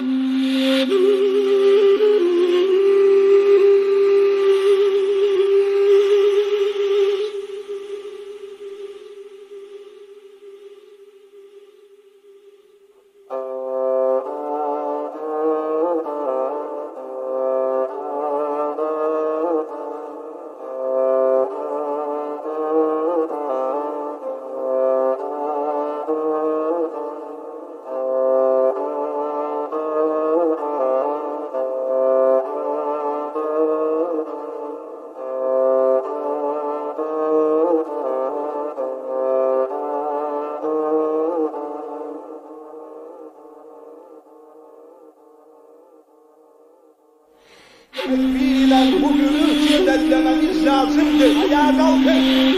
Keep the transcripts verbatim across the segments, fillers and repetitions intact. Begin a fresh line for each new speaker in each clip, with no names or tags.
Tekbirle bugünü şiddetlememiz lazımdır. Ayağa kalkın.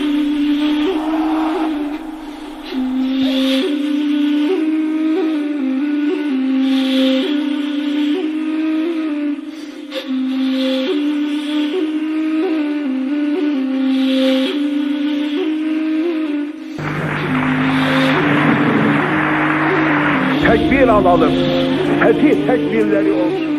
Tekbir alalım. Fetih tekbirleri olsun.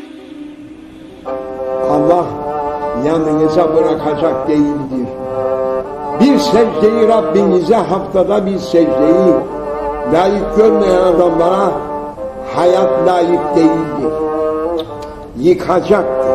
Allah yanınıza bırakacak değildir. Bir secdeyi Rabbinize haftada bir secdeyi layık görmeyen adamlara hayat layık değildir. Yıkacaktır.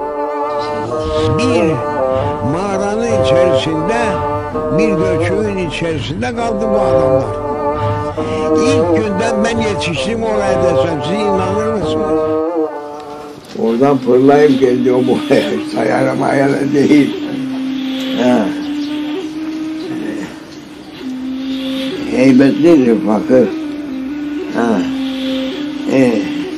Bir mağaranın içerisinde, bir göçüğün içerisinde kaldı bu adamlar. İlk günden ben yetiştim oraya desem, siz inanır mısınız?
Oradan fırlayıp geldi o buraya. Sayara mayara değil. Ha. Heybetlidir fakir. Ha. Ee.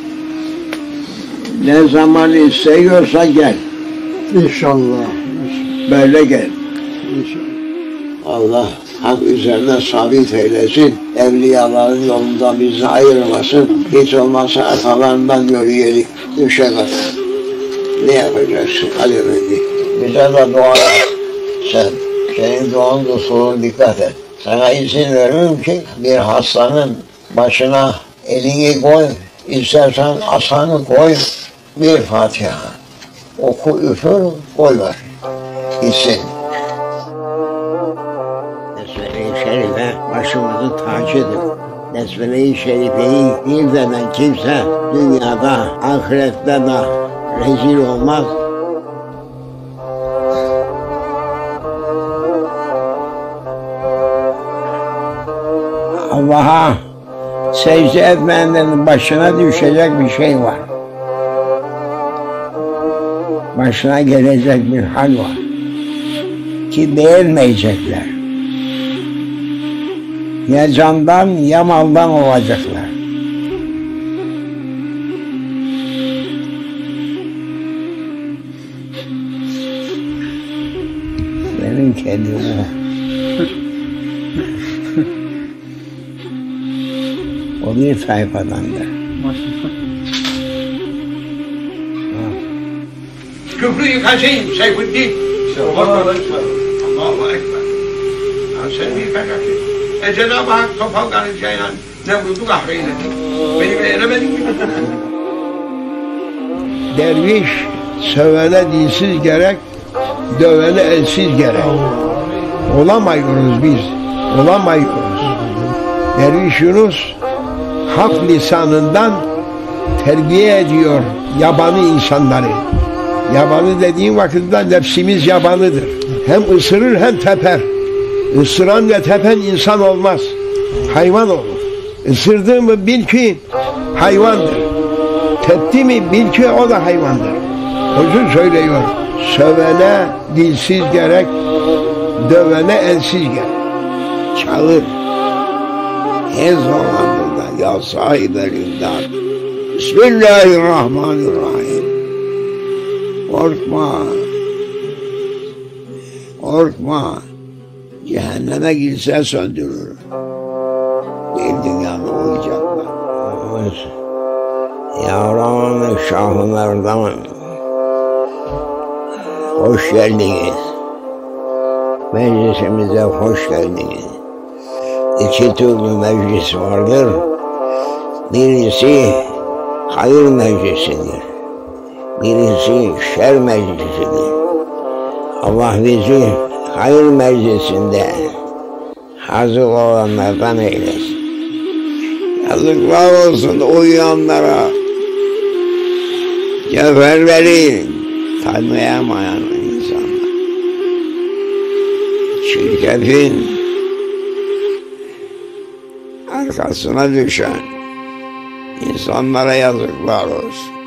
Ne zaman istiyorsa gel.
İnşallah.
Böyle gel.
İnşallah.
Allah hak üzerine sabit eylesin. Evliyaların yolundan bizi ayırmasın. Hiç olmazsa atalarından yürüyelim. Düşe kadar. Ne yapacaksın? Hadi beni. Bize de dua et. Sen, senin duan usulüne dikkat et. Sana izin veririm ki bir hastanın başına elini koy, istersen asanı koy, bir Fatiha. Oku üfür, koy ver. Gitsin. Besmele-i Şerife başımızın tacıdır. Besmele-i Şerife'yi bir denen kimse dünyada, ahirette de rezil olmaz. Allah'a secde etmeyenlerin başına düşecek bir şey var. Başına gelecek bir hal var. Ki beğenmeyecekler. Ya candan ya maldan olacaklar. Benim kedim o. O bir tayfadandır.
Küfrü yıkacağım Seyfuddin. Allahu Ekber. Allahu Ekber. Ya sen bir yıkacaksın. E Cenab-ı Hak topal karıncayla Nemrut'u kahreyledi. Beni beğenemedin mi?
Derviş sövene dilsiz gerek, dövene elsiz gerek. Olamıyoruz biz, olamıyoruz. Derviş Yunus hak lisanından terbiye ediyor yabanı insanları. Yabanı dediğin vakitte nefsimiz yabanıdır. Hem ısırır hem teper. Isıran ve tepen insan olmaz. Hayvan olur. Isırdığı mı bil ki hayvandır. Tepti mi bil ki o da hayvandır. O yüzden söylüyor. Sövene dilsiz gerek, dövene elsiz gerek. Çağır. Her zamanında ya sahibelerinden. Bismillahirrahmanirrahim. Korkma. Korkma. Cehenneme girse söndürür. Bir dünyada olacaklar. Yavrumun şahınlardan hoş geldiniz. Meclisimize hoş geldiniz. İki türlü meclis vardır. Birisi hayır meclisidir. Birisi şer meclisidir. Allah bizi hayır meclisinde hazır olanlardan eylesin. Yazıklar olsun uyuyanlara, ceferleri tanıyamayan insanlar. Şirketin arkasına düşen insanlara yazıklar olsun.